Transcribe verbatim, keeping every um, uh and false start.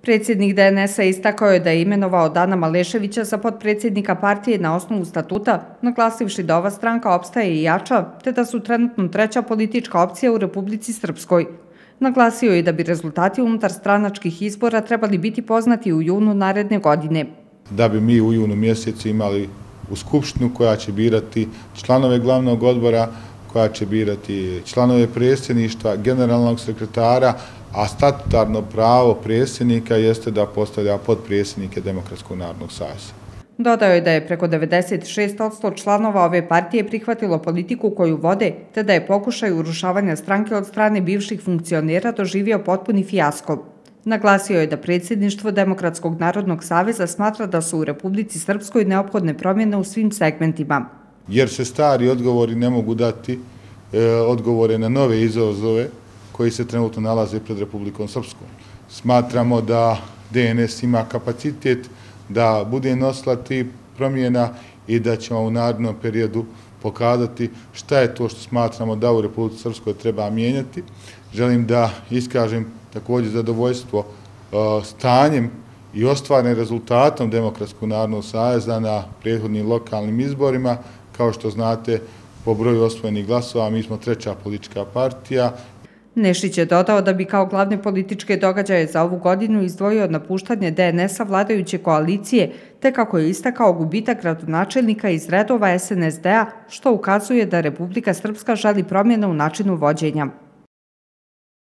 Predsjednik D N S-a istakao je da je imenovao Dana Maleševića za potpredsjednika partije na osnovu statuta, naglasivši da ova stranka opstaje i jača, te da su trenutno treća politička opcija u Republici Srpskoj. Naglasio je da bi rezultati unutar stranačkih izbora trebali biti poznati u junu naredne godine. Da bi mi u junu mjesecu imali u Skupštinu koja će birati članove glavnog odbora, koja će birati članove predsjedništva, generalnog sekretara, a statutarno pravo predsjednika jeste da postavlja potpredsjednike Demokratskog narodnog saveza. Dodao je da je preko devedeset šest posto članova ove partije prihvatilo politiku koju vode, te da je pokušaj urušavanja stranke od strane bivših funkcionera doživio potpuni fijasko. Naglasio je da predsjedništvo Demokratskog narodnog saveza smatra da su u Republici Srpskoj neophodne promjene u svim segmentima. Jer se stari odgovori ne mogu dati e, odgovore na nove izazove koji se trenutno nalaze pred Republikom Srpskom. Smatramo da D N S ima kapacitet da bude nosilac tih promjena i da ćemo u narednom periodu pokazati šta je to što smatramo da u Republici Srpskoj treba mijenjati. Želim da iskažem također zadovoljstvo stanjem i ostvarenim rezultatom Demokratskog narodnog saveza na prethodnim lokalnim izborima. Kao što znate, po broju osvojenih glasova mi smo treća politička partija. Nešić je dodao da bi kao glavne političke događaje za ovu godinu izdvojio napuštanje D N S-a vladajuće koalicije, te kako je istakao gubitak gradonačelnika iz redova S N S D-a, što ukazuje da Republika Srpska želi promjene u načinu vođenja.